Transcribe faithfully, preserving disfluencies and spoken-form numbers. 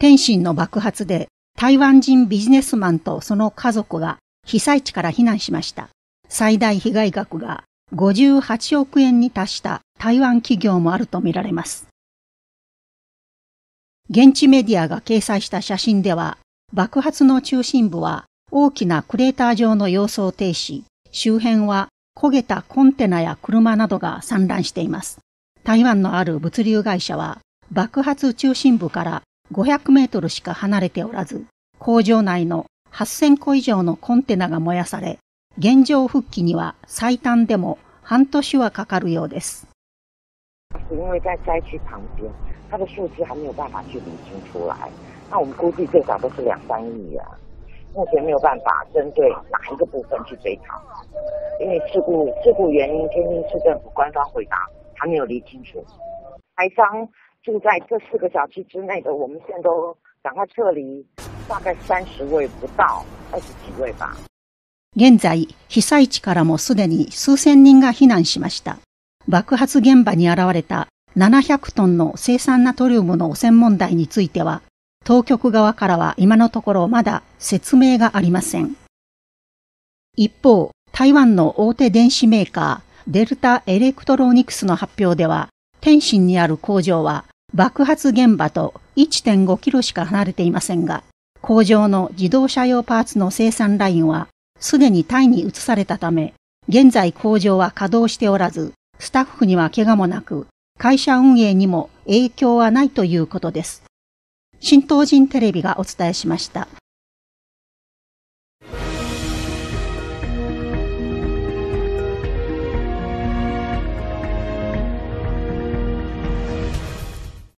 天津の爆発で台湾人ビジネスマンとその家族が被災地から避難しました。最大被害額がごじゅうはちおくえんに達した台湾企業もあるとみられます。現地メディアが掲載した写真では、爆発の中心部は大きなクレーター状の様相を呈し、周辺は焦げたコンテナや車などが散乱しています。台湾のある物流会社は、爆発中心部からごひゃくメートルしか離れておらず、工場内のはっせんこ以上のコンテナが燃やされ、現状復帰には最短でも半年はかかるようです。 因为在灾区旁边，它的数字还没有办法去厘清出来。那我们估计最少都是两三亿啊。目前没有办法针对哪一个部分去追讨，因为事故事故原因，天津市政府官方回答还没有厘清楚。台商住在这四个小区之内的，我们现在都赶快撤离，大概三十位不到，二十几位吧。 現在、被災地からもすでに数千人が避難しました。爆発現場に現れたななひゃくトンの青酸ナトリウムの汚染問題については、当局側からは今のところまだ説明がありません。一方、台湾の大手電子メーカー、デルタエレクトロニクスの発表では、天津にある工場は爆発現場と いってんごキロしか離れていませんが、工場の自動車用パーツの生産ラインはすでにタイに移されたため、現在工場は稼働しておらず、スタッフには怪我もなく、会社運営にも影響はないということです。新東人テレビがお伝えしました。